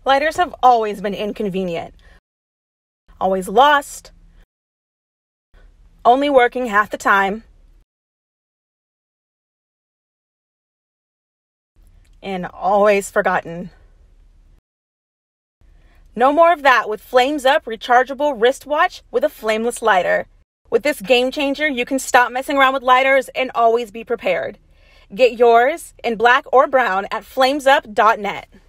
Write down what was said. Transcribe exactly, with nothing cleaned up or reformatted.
Lighters have always been inconvenient, always lost, only working half the time, and always forgotten. No more of that with Flames Up Rechargeable Wristwatch with a flameless lighter. With this game changer, you can stop messing around with lighters and always be prepared. Get yours in black or brown at flames up dot net.